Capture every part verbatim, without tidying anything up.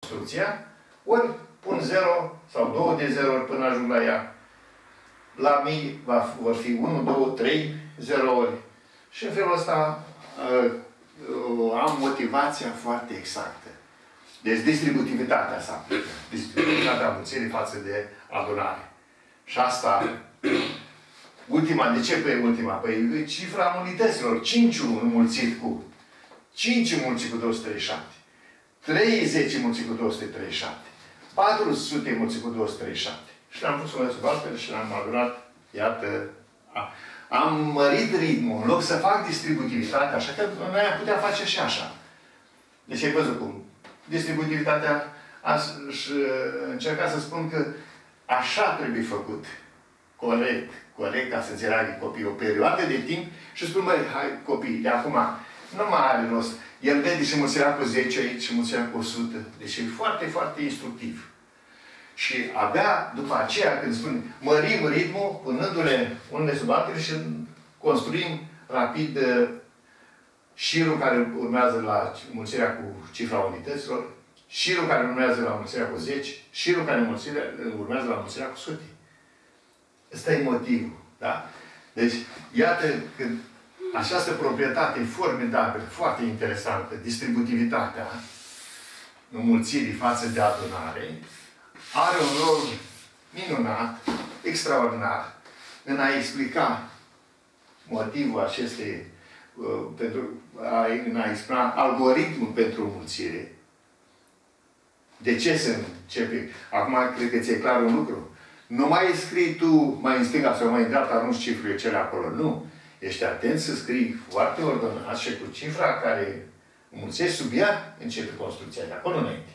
construcția, ori pun zero sau două de zero până ajung la ea. La mii va, vor fi unu, doi, trei zerouri. Și în felul ăsta uh, uh, am motivația foarte exactă. Deci distributivitatea sa. Distributivitatea mulțirii față de adunare. Și asta, ultima, de ce pe ultima? Păi cifra unităților. cinci înmulțit cu cinci înmulțit cu două sute treizeci și șapte. treizeci înmulțit cu două sute treizeci și șapte. patru sute înmulțit cu două sute treizeci și șapte. Și l-am pus în sub altfel și l-am adunat. Iată. A, am mărit ritmul. În loc să fac distributivitatea, așa că noi am putea face și așa. Deci ai văzut cum. Distributivitatea, aș încerca să spun că așa trebuie făcut. Corect. Corect, ca să înțeleagă copiii o perioadă de timp și spun, băi, hai copii, de acum nu mai are rost. El vede și mulțirea cu zece aici și mulțirea cu o sută. Deci e foarte, foarte instructiv. Și abia după aceea, când spun, mărim ritmul, punându-le unele sub altele și construim rapid șirul care urmează la mulțirea cu cifra unităților, șirul care urmează la mulțirea cu zece, șirul care urmează la mulțirea cu sute. Ăsta e motivul. Da? Deci, iată că această proprietate formidabilă, foarte interesantă, distributivitatea înmulțirii față de adunare, are un rol minunat, extraordinar, în a explica motivul acestei, uh, pentru a, în a explica algoritmul pentru înmulțire. De ce se începe? Acum, cred că ți-e clar un lucru. Nu mai scrii tu mai în stânga sau mai în dreapta, arunci cifrele cele acolo. Nu. Ești atent să scrii foarte ordonat și cu cifra care înmulțești sub ea, începe construcția de acolo înainte.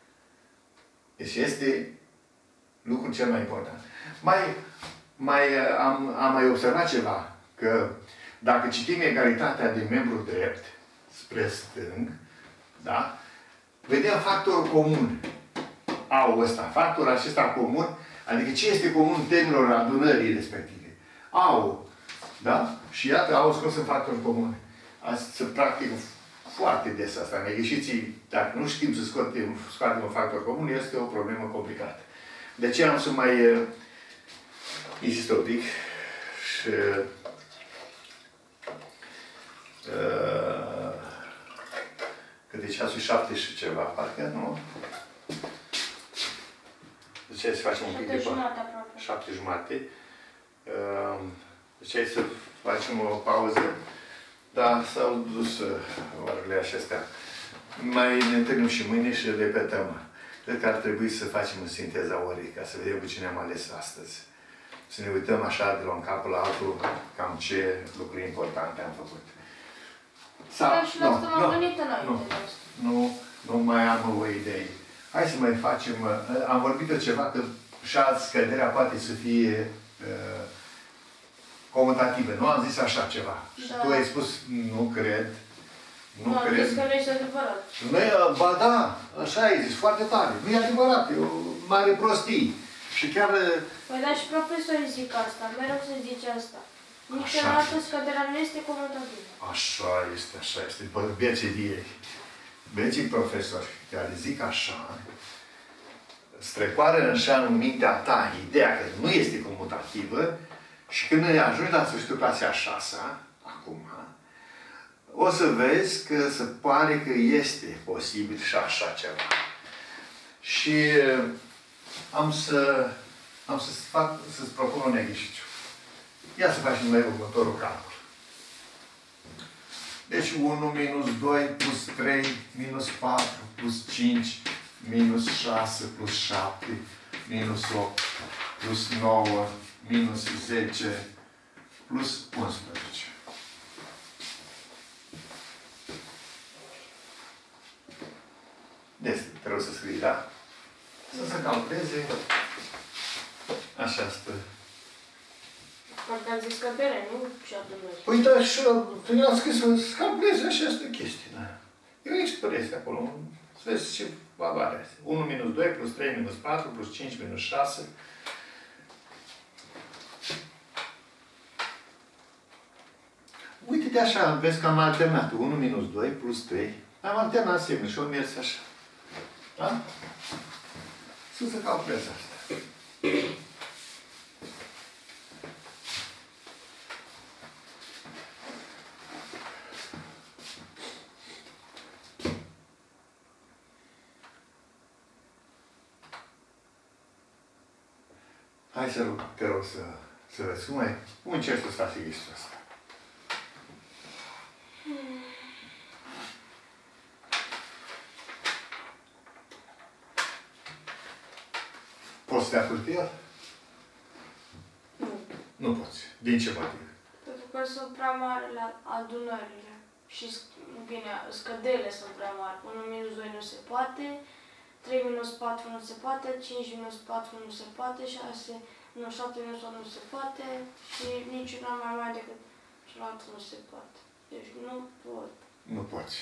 Deci este lucrul cel mai important. Mai, mai am, am mai observat ceva, că dacă citim egalitatea de membru drept spre stâng, da? Vedem factorul comun. Au ăsta, factorul acesta comun, adică ce este comun termenilor adunării respective. Au, da? Și iată, au scos în factor comun. Asta se practică foarte des asta. Neghișiții, dacă nu știm să scoatem, scoatem un factor comun, este o problemă complicată. De ce am să mai uh, insist un pic și uh, că de ceasul șapte și ceva, parcă nu? De ce să facem un pic de șapte jumate. Uh, de ce să facem o pauză? Da, s-au dus uh, orele acestea. Mai ne întâlnim și mâine și repetăm. Cred că ar trebui să facem o sinteză a orei, ca să vedem cu cine am ales astăzi. Să ne uităm așa de la un cap la altul, cam ce lucruri importante am făcut. Sau, și la asta m-am gândit înainte. Nu, nu mai am o idee. Hai să mai facem... Uh, am vorbit de ceva, că și azi scăderea poate să fie uh, comutativă. Nu am zis așa ceva. Da. Și tu ai spus, nu cred. Nu, nu cred. am zis că nu este adevărat. Noi, ba da, așa ai zis, foarte tare. Nu e adevărat, e o mare prostie. Și chiar... Păi da, și profesorii zic asta, mereu se zice asta. Niciodată scăderea nu este comutativă. Așa este, așa este. Beții ei. Beții profesori care zic așa, strecoară așa în mintea ta ideea că nu este comutativă și când ajungi la sfârșitul clasei a șasea, acum, o să vezi că se pare că este posibil și așa ceva. Și am să am să fac, să-ți propun un exercițiu. Ia să facem noi următorul calcul. Deci unu minus doi plus trei minus patru plus cinci minus șase plus șapte minus opt plus nouă minus zece plus unsprezece. Deci, trebuie să scrii, da? Să se calculeze. Așa stă. Parcă ați zis scădere, nu? Și adunări. Păi da, și tu i-am scris să calculeze această chestie, da? E o expresie acolo. Să vezi ce valoare are. unu minus doi plus trei minus patru plus cinci minus șase. Uite-te așa, vezi că am alternat. unu minus doi plus trei. Am alternat semne și o mers așa. Da? Să se calculeze asta. Hai să rog, te rog să, să vezi cum ai, cum încerci să faci exercițiul ăsta. Poți să te apuci de el? Nu. Nu poți. Din ce motiv? Pentru că sunt prea mari la adunările. Și, bine, scăderile sunt prea mari. unu minus doi nu se poate, trei minus patru nu se poate, cinci minus patru nu se poate, șase minus șapte minus opt nu se poate și niciuna mai mare decât celălalt nu se poate. Deci nu pot. Nu poți.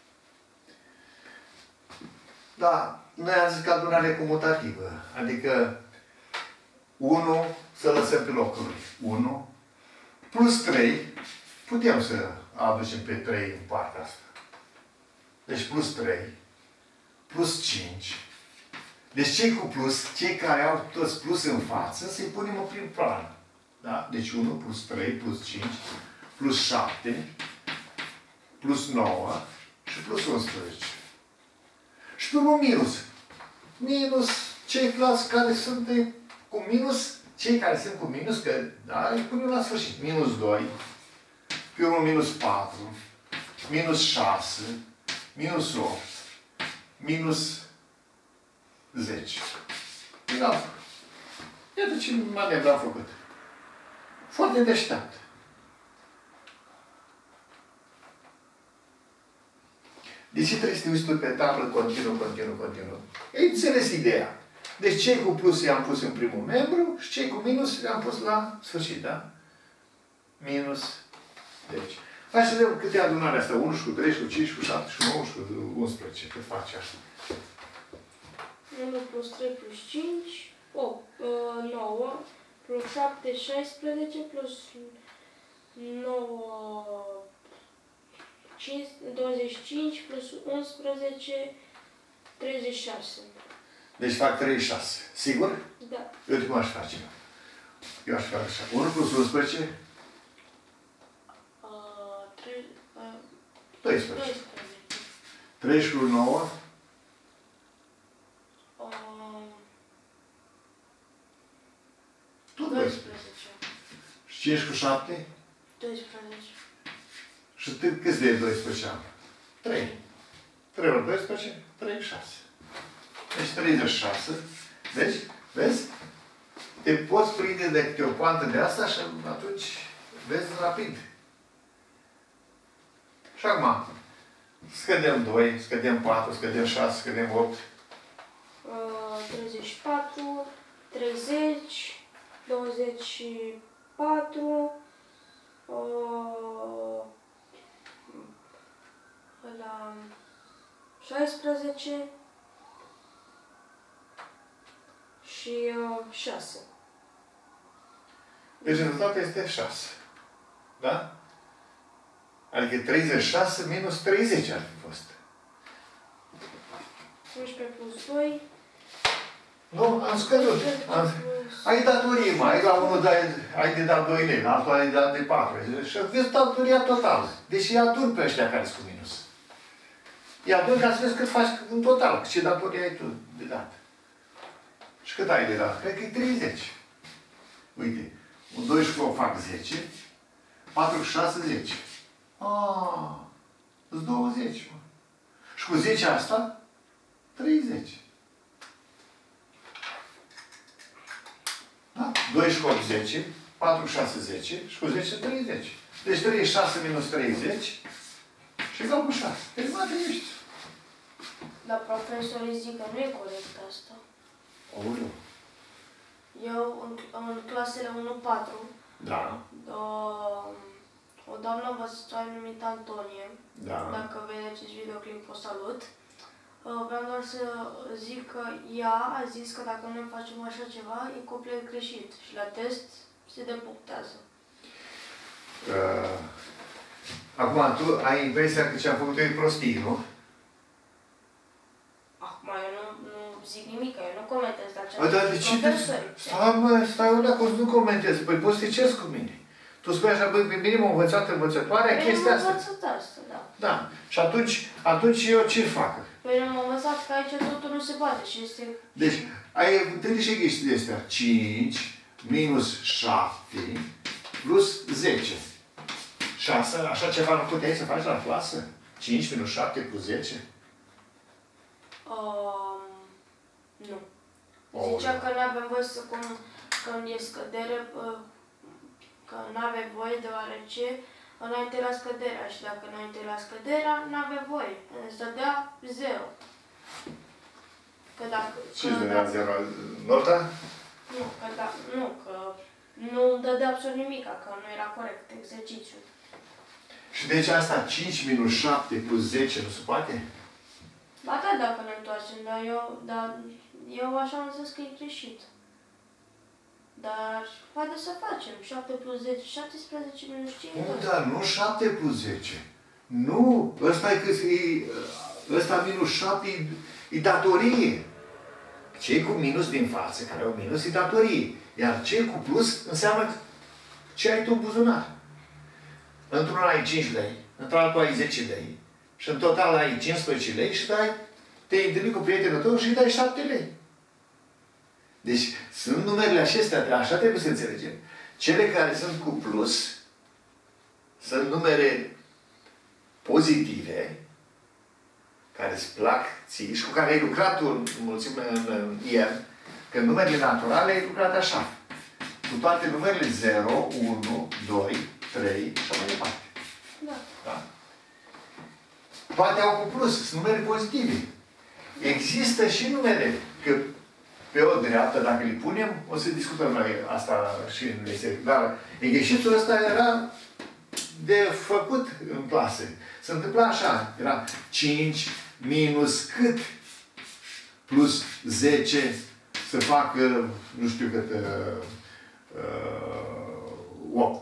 Da, noi am zis că adunare comutativă. Adică unu să lăsăm pe locul lui. unu plus trei. Putem să aducem pe trei în partea asta. Deci plus trei. Plus cinci. Deci cei cu plus, cei care au toți plus în față, să-i punem în prim plan. Da? Deci unu plus trei plus cinci plus șapte plus nouă și plus unsprezece. Și pe un minus. Minus ceilalți care sunt cu minus, cei care sunt cu minus, că da, îi punem la sfârșit. Minus doi, pe unul minus patru, minus șase, minus opt, minus zece. Iată. Iată ce manevra a făcut. Foarte deștept. Deci trebuie să te uiți tu pe tablă continuu, continuu, continuu. Ei înțeles ideea. Deci cei cu plus i-am pus în primul membru și cei cu minus i-am pus la sfârșit, da? Minus. Deci. Hai să vedem câte adunare asta. unu și cu trei și cu cinci și cu șapte și cu nouă și cu unsprezece. Cât face așa? unu plus trei plus cinci, opt, nouă, plus șapte, șaisprezece, plus nouă, douăzeci și cinci, plus unsprezece, treizeci și șase. Deci fac treizeci și șase. Sigur? Da. Uite cum aș face. Eu aș face așa. unu plus unsprezece? doisprezece. treizeci plus nouă? Tot doisprezece. Și cinci cu șapte? doisprezece. Și câți de doisprezece am? trei. trei ori doisprezece? treizeci și șase. Deci treizeci și șase. Deci, vezi? Te poți prinde de câte o poantă de asta și atunci vezi rapid. Și acum, scădem doi, scădem patru, scădem șase, scădem opt. treizeci și patru, treizeci, douăzeci și patru, la șaisprezece și șase. Deci rezultatul este șase. Da? Adică treizeci și șase minus treizeci ar fi fost. unsprezece plus doi. Nu, am scăzut. Am... Ai datorie, mai ai la unul dai, ai de dat doi lei, la altul ai de dat de patru. Și vezi datoria totală. Deci îi adun pe ăștia care sunt cu minus. Îi adun ca să vezi cât faci în total, ce datorie ai tu de dat. Și cât ai de dat? Cred că e treizeci. Uite, un doisprezece cu fac zece, patru cu șase, zece. Aaaa, îți douăzeci, mă. Și cu zece asta, treizeci. Da? doisprezece cu opt, zece, patru cu șase, zece și cu zece, treizeci. Deci treizeci și șase minus treizeci și egal cu șase. Terminat ești. Dar profesorii zic că nu e corect asta. Aoleu. Eu, în, în clasele unu patru, Da. uh, o doamnă învățătoare numită Antonie, Da. dacă vede acest videoclip, o salut. Uh, vreau doar să zic că ea a zis că dacă noi facem așa ceva, e complet greșit și la test se depunctează. Uh, acum, tu ai impresia că ce am făcut eu e prostii, nu? Acum eu nu, zic nimic, eu nu comentez la Bă, dar de ce? Stai, mă, stai, eu dacă nu comentez. Păi poți să te ceri cu mine. Tu spui așa, băi, pe mine m-a învățat învățătoarea chestia asta. Păi nu m-a învățat asta, da. Da. Și atunci, atunci eu ce fac? Păi nu m-a învățat că aici totul nu se poate și este... Deci, ai întâlnit și chestiile astea. cinci minus șapte plus zece. șase, așa ceva nu puteai să faci la clasă? cinci minus șapte plus zece? Um, nu. Oh, Zicea da. că nu avem voie să cum, când e scădere, că nu avem voie deoarece înainte la scăderea și dacă înainte la scăderea, nu avem voie. Îți dădea zero. Că dacă... Ce îți dădea zero? Nota? Nu, că da, nu, că nu dădea absolut nimic, că nu era corect exercițiul. Și deci asta cinci minus șapte plus zece nu se poate? Ba da, dacă ne întoarcem, dar eu, dar eu așa am zis că e greșit. Dar, haide să facem. șapte plus zece, șaptesprezece minus cinci. Nu, dar nu șapte plus zece. Nu, ăsta e, e ăsta minus șapte e, e datorie. Cei cu minus din față, care au minus, e datorie. Iar cei cu plus înseamnă ce ai tu în buzunar. Într-unul ai cinci lei, într-altul ai zece lei. Și în total ai cincisprezece lei și dai, te-ai întâlnit cu prietenul tău și îi dai șapte lei. Deci, sunt numerele acestea, așa trebuie să înțelegem. Cele care sunt cu plus, sunt numere pozitive, care îți plac ție și cu care ai lucrat în mulțime în, în ieri, că numerele naturale ai lucrat așa. Cu toate numerele zero, unu, doi, trei și așa mai departe. Da. Da? Toate au cu plus, sunt numere pozitive. Există și numere, că pe o dreaptă, dacă le punem, o să discutăm noi asta și în lecție. Dar exercițiul ăsta era de făcut în clase. Se întâmpla așa, era cinci minus cât plus zece să facă, nu știu cât, uh, uh, opt.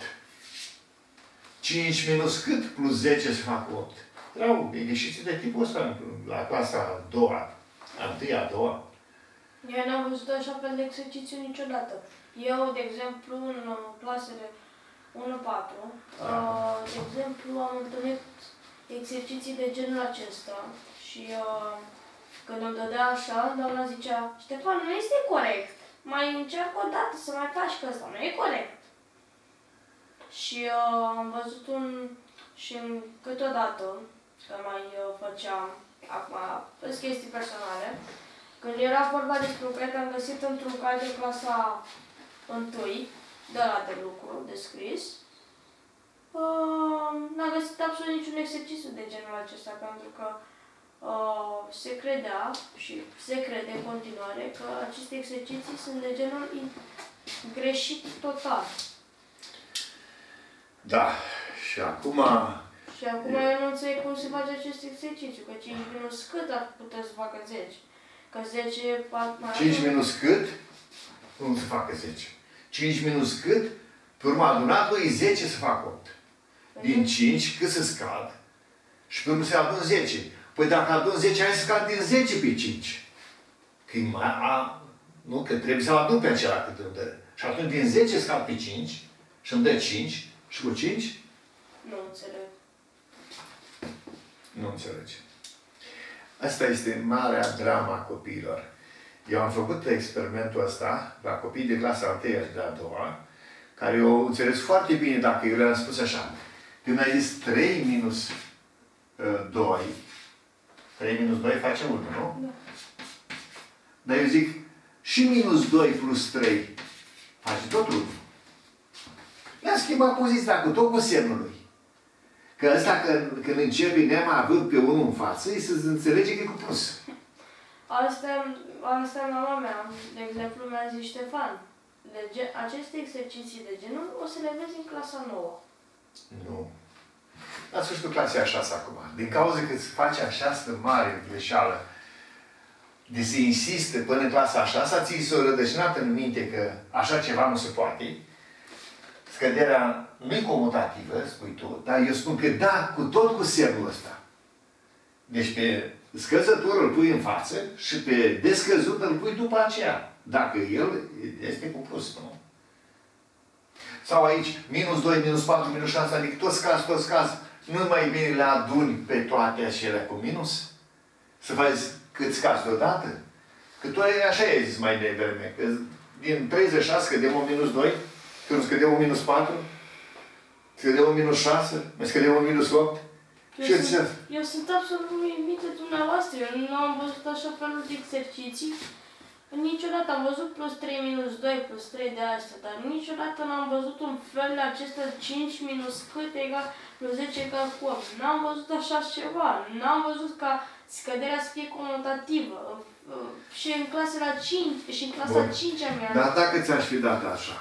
cinci minus cât plus zece să facă opt. Erau exerciții de tipul ăsta la clasa a doua, a întâia, a doua. Eu n-am văzut așa fel de exercițiu niciodată. Eu, de exemplu, în clasele unu patru, uh, de exemplu, am întâlnit exerciții de genul acesta și uh, când îmi dădea așa, doamna zicea, Ștefan, nu este corect. Mai încerc o dată să mai faci că ăsta nu e corect. Și uh, am văzut un... și câteodată, că mai uh, făceam, acum, sunt chestii personale, când era vorba despre un proiect, am găsit într-un cai de clasa întâi, de la de lucru, de scris, uh, n-am găsit absolut niciun exercițiu de genul acesta, pentru că uh, se credea și se crede în continuare că aceste exerciții sunt de genul greșit total. Da, și acum... Și acum eu nu înțeleg cum se face acest exercițiu, că cinci minus cât ar putea să facă zece? Că zece... cinci minus cât? Cum să facă zece? cinci minus cât? Pe urmă adunat e zece să facă opt. Din cinci cât să scad? Și pe urmă se adun zece. Păi dacă adun zece, hai să scad din zece pe cinci. Că mai, a, nu, că trebuie să adun pe acela cât îmi dă. Și atunci din zece scad pe cinci și îmi dă cinci. Și cu cinci? Nu înțeleg. Nu înțelegi. Asta este marea drama copiilor. Eu am făcut experimentul ăsta la copii de clasa a întâia și de a doua, care eu înțeles foarte bine dacă eu le-am spus așa. Când ai zis trei minus uh, doi, trei minus doi face unu, nu? Da. Dar eu zic, și minus doi plus trei face tot unu. Le-am schimbat poziția cu tot cu semnul lui. Că ăsta, când, când începe nemai având pe unul în față, îi se înțelege că e cu plus. Asta, asta e mama mea. De exemplu, mi-a zis Ștefan, de gen, aceste exerciții de genul o să le vezi în clasa nouă. Nu. La sfârșitul clasei a șasea acum. Din cauza că îți face această mare greșeală de se insistă până în clasa a șasea, ți s-o rădășinat în minte că așa ceva nu se poate. Scăderea nu e comutativă, spui tu, dar eu spun că da, cu tot cu semnul ăsta. Deci pe scăzătorul îl pui în față și pe descăzut îl pui după aceea. Dacă el este cu plus, nu? Sau aici, minus doi, minus patru, minus șase, adică tot scaz, tot scaz. Nu mai bine le aduni pe toate acelea cu minus? Să faci cât scazi deodată? Că tu așa ai zis mai devreme, că din treizeci și șase scădem un minus doi, că nu scădem un minus patru, scădem un minus șase, mai scădem un minus opt. Eu, sunt, eu sunt absolut uimit de dumneavoastră. Eu nu am văzut așa felul de exerciții. Niciodată am văzut plus trei minus doi, plus trei de astea, dar niciodată n-am văzut un fel de acesta cinci minus cât egal plus zece egal cu opt. N-am văzut așa ceva. N-am văzut ca scăderea să fie comutativă. Și în clasa la cinci, și în clasa a cincea mea. Dar dacă ți-aș fi dat așa,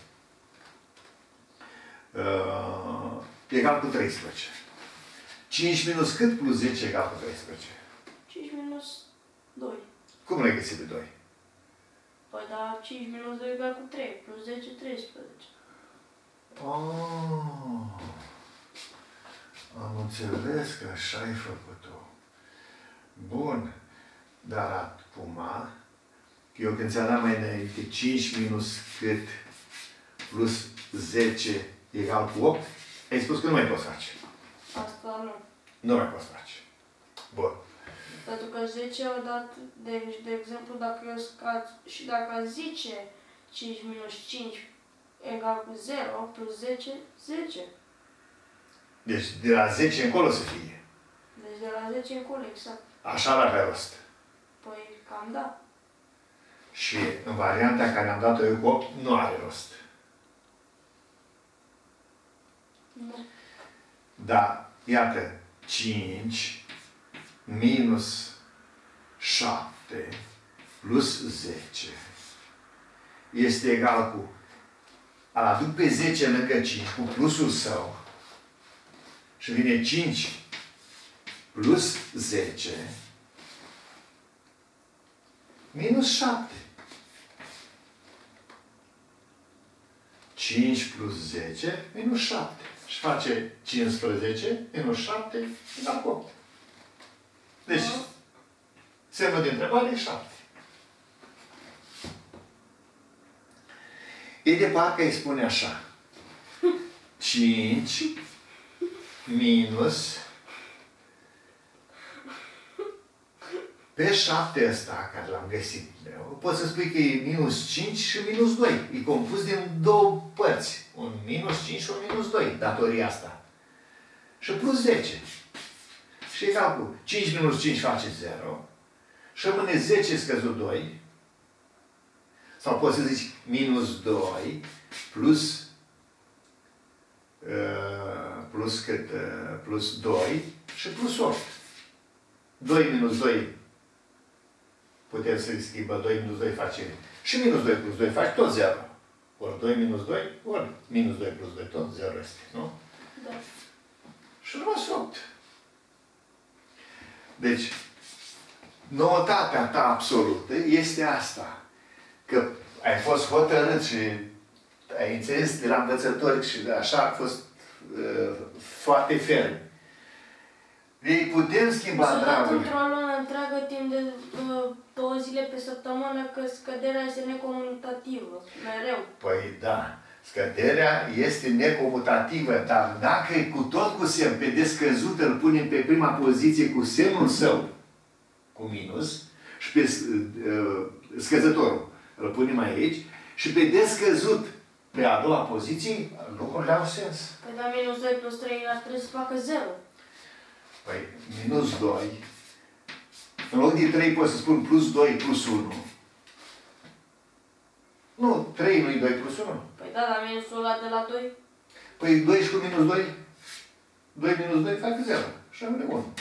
uh, egal cu treisprezece. cinci minus cât plus zece egal cu treisprezece? cinci minus doi. Cum l-ai găsit pe doi? Păi da, cinci minus doi egal cu trei, plus zece, treisprezece. Oh, am înțeles că așa ai făcut-o. Bun. Dar acum, eu când ți-am dat mai înainte cinci minus cât plus zece egal cu opt, ai spus că nu mai poți face. Asta nu. Nu mai poți face. Bun. Pentru că zece au dat, de, de exemplu, dacă eu scad și dacă zice cinci minus cinci egal cu zero, plus zece, zece. Deci de la zece încolo să fie. Deci de la zece încolo, exact. Așa n-avea rost. Păi cam da. Și în varianta care am dat-o eu cu opt, nu are rost. Nu. Da, iată, cinci minus șapte plus zece este egal cu, îl aduc pe zece lângă cinci, cu plusul său, și vine cinci plus zece minus șapte. cinci plus zece minus șapte. Și face cincisprezece minus șapte egal cu opt. Deci, semnul de întrebare e șapte. E de parcă îi spune așa. cinci minus pe șapte ăsta care l-am găsit. Poți să spui că e minus cinci și minus doi. E compus din două părți. Un minus cinci și un minus doi. Datoria asta. Și plus zece. Și egal cu cinci minus cinci face zero. Și rămâne zece scăzut doi. Sau poți să zici minus doi plus uh, plus cât? Uh, plus doi și plus opt. doi minus doi putem să-i schimbă. doi minus doi face și minus doi plus doi face tot zero. Ori doi minus doi, ori minus doi plus doi, tot zero este, nu? Da. Și rămas opt. Deci, noutatea ta absolută este asta. Că ai fost hotărât și ai înțeles de la învățători și așa a fost uh, foarte ferm. Ei putem schimba, s-a dat dragul. într-o lună întreagă timp de uh, două zile pe săptămână că scăderea este necomutativă. Mereu. Păi da. Scăderea este necomutativă, dar dacă cu tot cu semn pe descăzut îl punem pe prima poziție cu semnul său, cu minus, și pe uh, scăzătorul îl punem aici, și pe descăzut pe a doua poziție, lucrurile au sens. Păi da, minus doi plus trei ar trebui să facă zero. Păi, minus doi, în loc de trei pot să spun plus doi plus unu. Nu, trei nu-i doi plus unu. Păi da, dar minusul ăla de la doi? Păi doi și cu minus doi, doi minus doi fac zero. Și rămâne unu.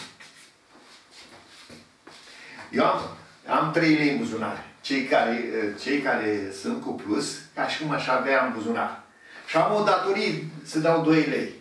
Eu am, am trei lei în buzunar. Cei care, cei care sunt cu plus, ca și cum aș avea în buzunar. Și am o datorie să dau doi lei.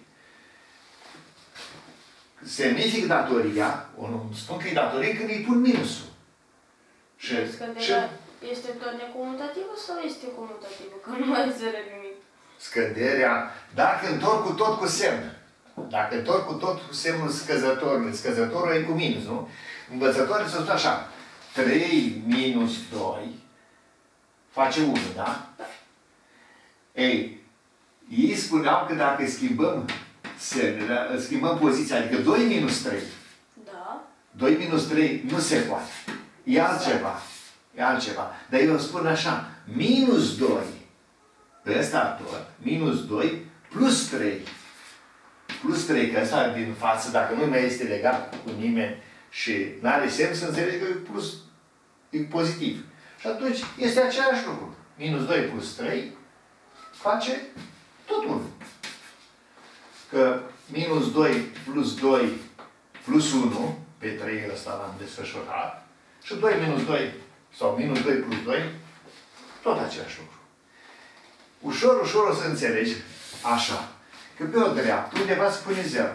Semnific datoria, nu spun că e datorie când îi pun minusul. Și, și este tot necomutativă sau este comutativă? Că nu mai înțeleg nimic. Scăderea, dacă întorc cu tot cu semn. Dacă întorc cu tot cu semnul scăzătorului, scăzătorul e cu minus, nu? învățătorii să spun așa, trei minus doi face unu, da? Ei, ei spuneau că dacă schimbăm semnele, schimbăm poziția, adică doi minus trei, Da. doi minus trei nu se poate. E altceva. E altceva. Dar eu spun așa, minus doi, pe ăsta tot, minus doi, plus trei. Plus trei, că ăsta din față, dacă nu mai este legat cu nimeni și nu are semn, să înțelege că e plus, e pozitiv. Și atunci este același lucru. Minus doi plus trei face tot unu. Că minus doi plus doi plus unu, pe trei ăsta l-am desfășurat, și doi minus doi, sau minus doi plus doi, tot același lucru. Ușor, ușor o să înțelegi așa, că pe o dreaptă undeva se pune zero.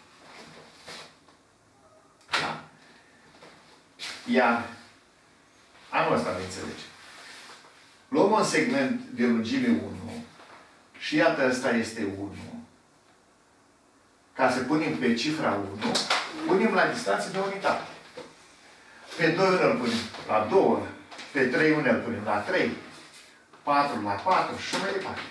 Da? Iar anul ăsta ne înțelege. Luăm un segment de lungime unu și iată ăsta este unu. Ca să punem pe cifra unu, punem la distanță de unitate. Pe doi îl punem la doi, pe trei îl punem la trei, patru la patru și mai departe.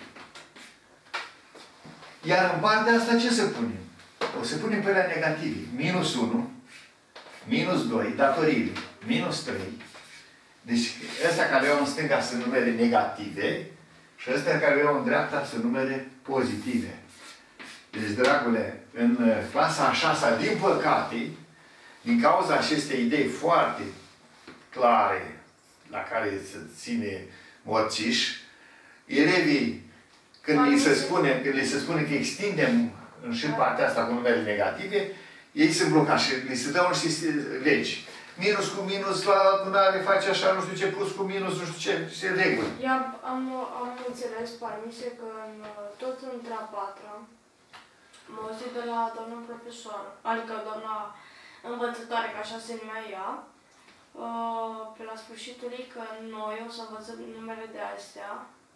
Iar în partea asta ce să punem? O să punem pe la negative. Minus unu, minus doi, datoriile, minus trei. Deci astea care au în stânga sunt numere negative și astea care au în dreapta sunt numere pozitive. Deci, dragule, în clasa a șasea, din păcate, din cauza acestei idei foarte clare, la care se ține morțiș, elevii, când li se spune, când li se spune că extindem și în partea asta cu numere negative, ei se blocați și li se dau niște legi. Minus cu minus la adunare face așa, nu știu ce, plus cu minus, nu știu ce, ce reguli. Eu am, am, am înțeles, parmise, că în, tot între a patra, mă auzit de la doamna profesoară, adică doamna învățătoare, că așa se numea ea, pe la sfârșitul ei, că noi o să învățăm numere de astea,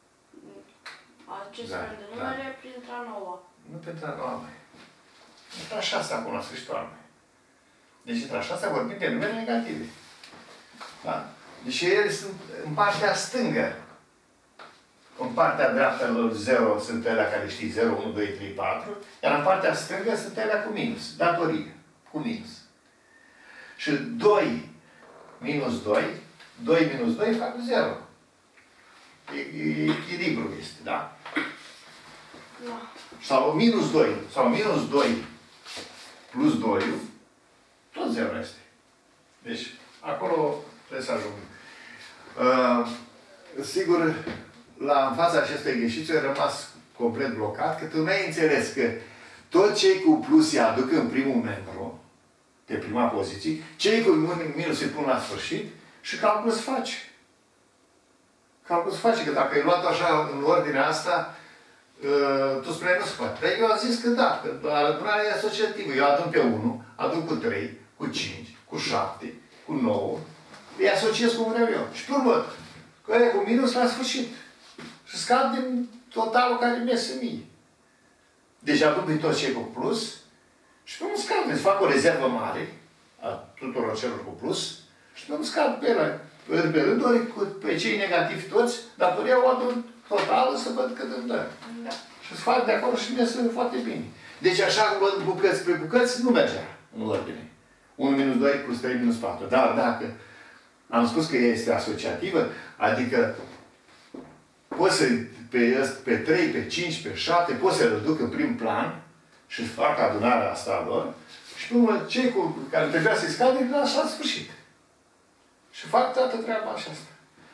acest fel de numere, da, printre a noua. Nu pentru a noua, mai. Între a șasea acum, la sfârșitul anului. Deci între a șasea vorbim de numere negative. Da? Deci ele sunt în partea stângă. În partea dreaptă lor zero sunt alea care știi zero, unu, doi, trei, patru, iar în partea stângă sunt alea cu minus, datorie, cu minus. Și doi minus doi, doi minus doi fac zero. Echilibru este, da? Da. Sau minus doi, sau minus doi plus doi, tot zero este. Deci, acolo trebuie să ajung. Uh, sigur, la în fața acestui exercițiu a rămas complet blocat, că tu nu ai înțeles că tot cei cu plus se aduc în primul membru, de prima poziție, cei cu minus se pun la sfârșit și calculul se face. Calculul se face, că dacă ai luat așa în ordinea asta, uh, tu spuneai nu se poate. Dar eu am zis că da, că adunarea e asociativă. Eu adun pe unu, adun cu trei, cu cinci, cu șapte, cu nouă, îi asociez cum vreau eu. Și pe urmă, că e cu minus la sfârșit. Și scad din totalul care mi iese mie. Deci adun pe toți cei cu plus și pe urmă scad. Deci fac o rezervă mare a tuturor celor cu plus și pe urmă scad pe ele. Pe rând, ori pe cei negativi toți, datoria o adun totală să văd cât îmi dă. Da. Și îți fac de acolo și mi iese foarte bine. Deci așa, luând bucăți pe bucăți, nu mergea în ordine. unu minus doi plus trei minus patru. Dar dacă am spus că ea este asociativă, adică poți să, pe, pe trei, pe cinci, pe șapte, poți să le duc în prim plan și fac adunarea asta lor și pe urmă cei cu care trebuia să-i scadă, îi las la sfârșit. Și fac toată treaba așa asta.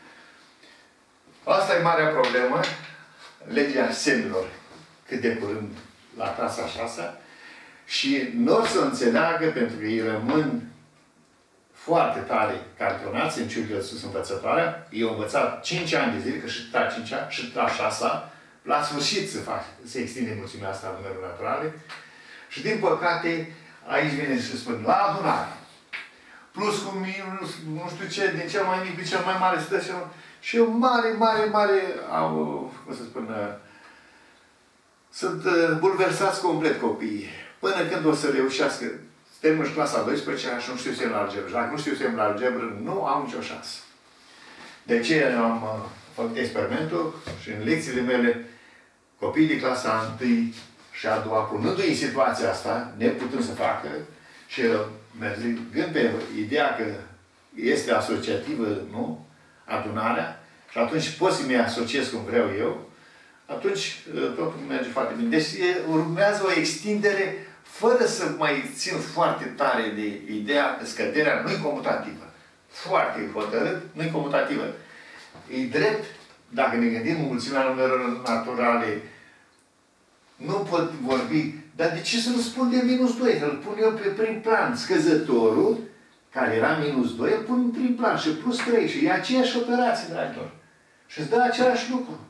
Asta e marea problemă, legea semnelor, cât de curând la clasa a șasea, și nu o să înțeleagă pentru că ei rămân foarte tare cartonați în ciucă sus învățătoarea. Eu am învățat cinci ani de zile, că și la cinci ani, și la șasea, la sfârșit se face, se extinde mulțimea asta a numerelor naturale. Și din păcate, aici vine și spune, la adunare, plus cu minus, nu știu ce, din cel mai mic, din cel mai mare, stă și, și o mare, mare, mare, au, cum să spun, sunt bulversați complet copiii. Până când o să reușească termin și clasa a douăsprezecea și nu știu semn la algebră. Și dacă nu știu semn la algebră, nu am nicio șansă. De ce am uh, făcut experimentul și în lecțiile mele, copiii de clasa a întâi și a doua, punându-i în situația asta, neputând să facă, și mergând pe ideea că este asociativă, nu? Adunarea, și atunci pot să mi asociez cum vreau eu, atunci totul merge foarte bine. Deci urmează o extindere fără să mai țin foarte tare de ideea că scăderea nu e comutativă. Foarte hotărât, nu e comutativă. E drept, dacă ne gândim în mulțimea numerelor naturale, nu pot vorbi, dar de ce să nu spun de minus doi? Îl pun eu pe prim plan. Scăzătorul, care era minus doi, îl pun în prim plan și plus trei. Și e aceeași operație, dragilor. Și îți dă același lucru.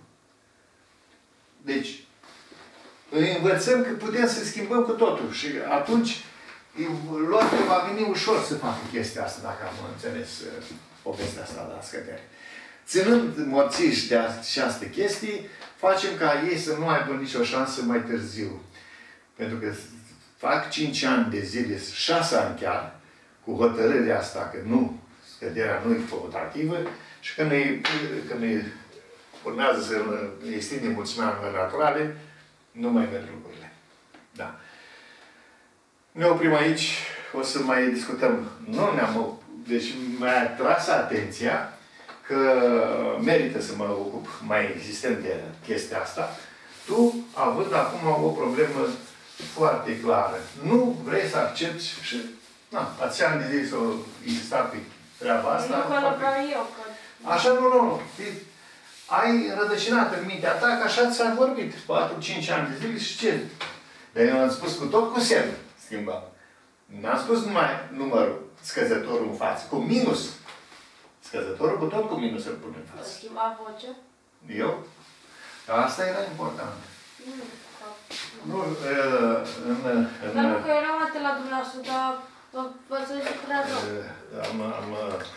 Deci, învățăm că putem să schimbăm cu totul. Și atunci, lor va veni ușor să facă chestia asta, dacă am înțeles povestea asta la scădere. Ținând morțiși de această chestii, facem ca ei să nu aibă nicio șansă mai târziu. Pentru că fac cinci ani de zile, șase ani chiar, cu hotărârea asta că nu, scăderea nu e comutativă și că ne, că ne urmează să extindem mulțimea numerelor naturale, nu mai merg lucrurile. Da. Ne oprim aici, o să mai discutăm. Nu ne-am... Deci mi-a atras atenția că merită să mă ocup mai insistent de chestia asta. Tu, având acum o problemă foarte clară, nu vrei să accepti și... Na, atâția ani de zi s-o insistat pe treaba asta. Nu că vreau eu, că... Așa, nu, nu, nu. Ai rădăcinat în mintea ta că așa ți-a vorbit. patru cinci ani de zile și ce? Dar eu am spus cu tot cu semn schimbăm. N-am spus numai numărul, scăzătorul în față, cu minus. Scăzătorul cu tot cu minus îl pune în față. Schimba vocea? Eu? Dar asta era important. Nu, nu, în... Dar nu că eram atent la dumneavoastră, dar vă înțelegi prea rău. Am, am...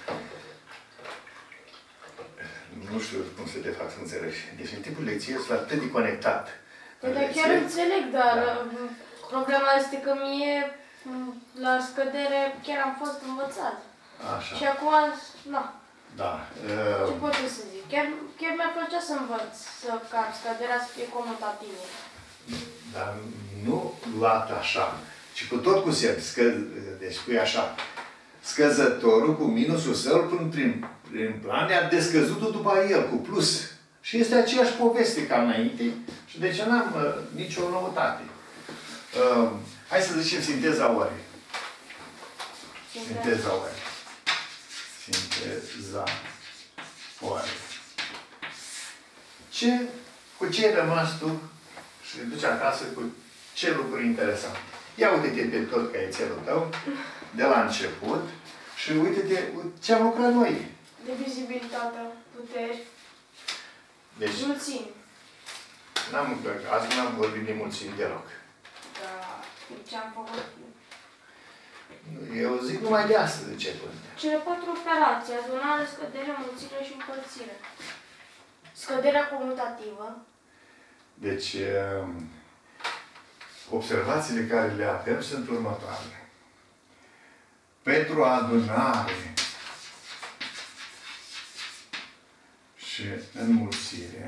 Nu știu cum să te fac să înțelegi. Deci în timpul lecției sunt atât de conectat. Păi dar chiar înțeleg, dar problema este că mie, la scădere, chiar am fost învățat. Așa. Și acum, na. Da. Ce pot eu să zic? Chiar, chiar mi-ar plăcea să învăț, să, ca scăderea să fie comutativă. Dar nu luat așa, ci cu tot cu semn. Scă... Deci spui așa. Scăzătorul cu minusul său prin, prin, prin plan i-a descăzut-o după el, cu plus. Și este aceeași poveste ca înainte și de ce n-am uh, nicio noutate. Uh, hai să zicem sinteza ore. Sinteza ore. Sinteza ore. Ce, cu ce ai rămas tu și te duci acasă cu ce lucruri interesante? Ia uite-te pe tot caietelul tău, de la început, și uite-te ce am lucrat noi. De vizibilitate, puteri, deci, mulțimi. N-am, azi n-am vorbit de mulțimi deloc. Da, ce am făcut? Eu zic numai de astăzi de ce până. Cele patru operații, adunare, scădere, mulțire și împărțire. Scăderea comutativă. Deci, observațiile care le avem sunt următoarele. Pentru adunare și înmulțire,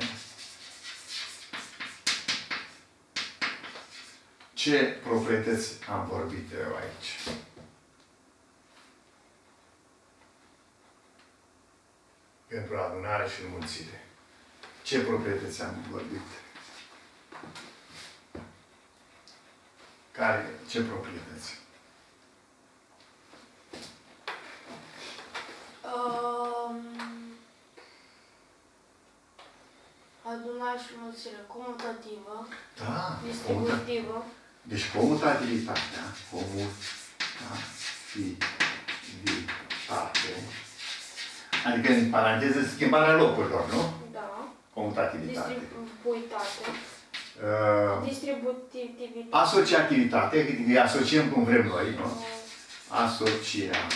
ce proprietăți am vorbit eu aici? Pentru adunare și înmulțire. Ce proprietăți am vorbit? Care? Ce proprietăți? Um, adunare și mulțire comutativă. Da. Distributivă. Deci comutativitatea, comutativitate, adică în paranteză schimbarea locurilor, nu? Da. Comutativitate. Distribuitate. Uh, Distributivitate. asociativitate, adică îi asociem cum vrem noi, nu? Asociativitate.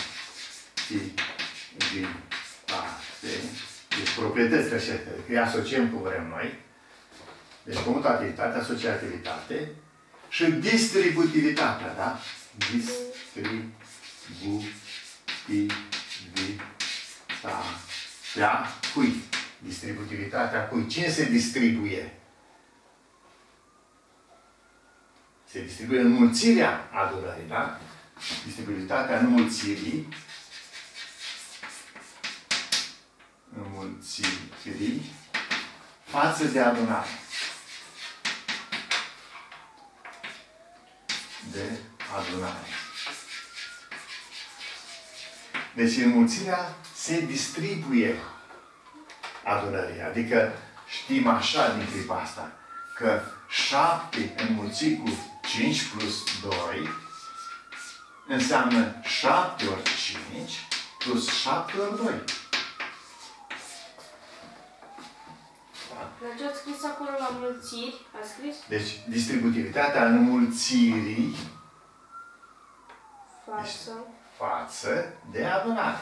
Deci proprietățile așa, îi asociem cum vrem noi. Deci comutativitate, asociativitate și distributivitatea, da? Distributivitatea cui? Distributivitatea cui? Cine se distribuie? Se distribuie înmulțirea adunării, da? Distributivitatea înmulțirii. Înmulțirii față de adunare. De adunare. Deci înmulțirea se distribuie adunării. Adică știm așa din clipa asta că șapte înmulțit cu cinci plus doi înseamnă șapte ori cinci plus șapte ori doi. Da? Dar ce ați scris acolo la mulțiri? Ați scris? Deci distributivitatea înmulțirii Față. față de adunare.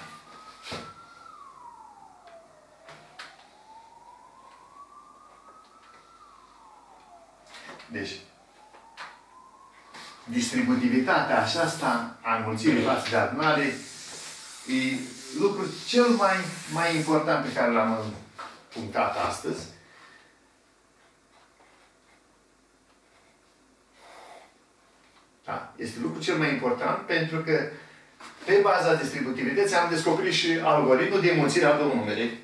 Deci, distributivitatea aceasta a înmulțirii față de adunare e lucrul cel mai, mai important pe care l-am punctat astăzi. Da? Este lucrul cel mai important pentru că pe baza distributivității am descoperit și algoritmul de înmulțire a două numere.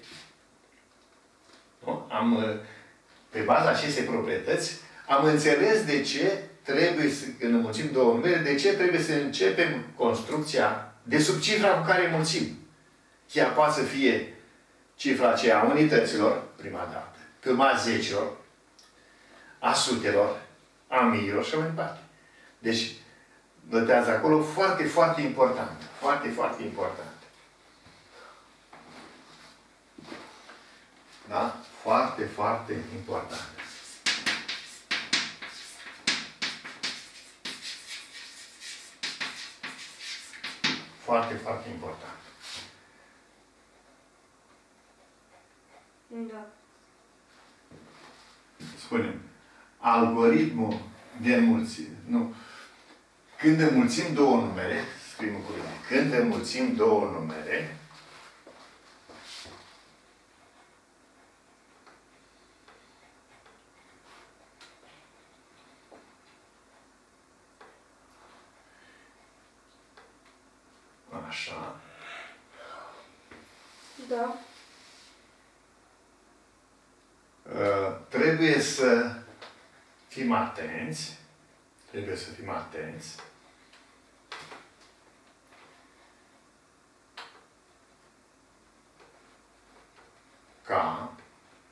Nu? Am, pe baza acestei proprietăți am înțeles de ce trebuie să, când înmulțim două numere, de ce trebuie să începem construcția de sub cifra cu care înmulțim. Ea poate să fie cifra aceea a unităților, prima dată, pe urmă a zecilor, a sutelor, a miilor și mai departe. Deci, notează acolo foarte, foarte important. Foarte, foarte important. Da? Foarte, foarte important. Foarte, foarte important. Da. Spunem, algoritmul de înmulțire. Nu. Când înmulțim două numere, scriem în cuvinte, când înmulțim două numere, așa, Da. uh, trebuie să fim atenți, trebuie să fim atenți ca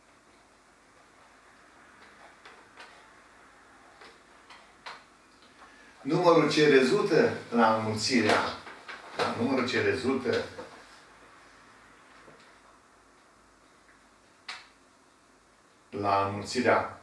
numărul ce rezultă la înmulțirea, la numărul ce rezultă la înmulțirea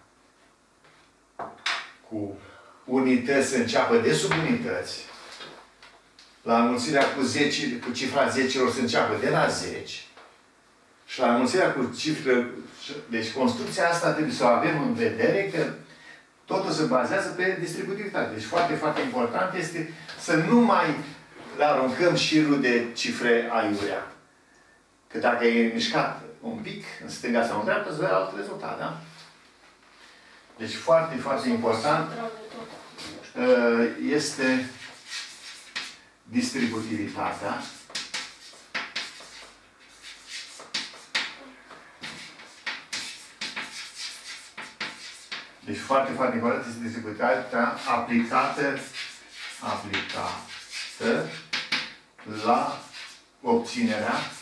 cu unități să înceapă de subunități, la înmulțirea cu, zece, cu cifra zecilor să înceapă de la zece, și la înmulțirea cu cifre... Deci construcția asta trebuie să o avem în vedere că totul se bazează pe distributivitate. Deci foarte, foarte important este să nu mai aruncăm șirul de cifre aiurea. Că dacă e mișcat un pic, în stânga sau în dreapta, îți vei alt rezultat, da? Deci foarte, foarte important este distributivitatea. Deci foarte, foarte important este distributivitatea aplicată, aplicată la obținerea